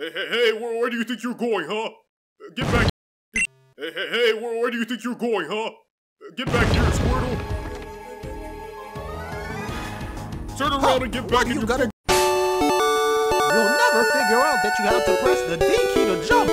Hey, where do you think you're going, huh? Get back. Hey, where do you think you're going, huh? Get back here, Squirtle. Turn around and get back in your... You'll never figure out that you have to press the D key to jump.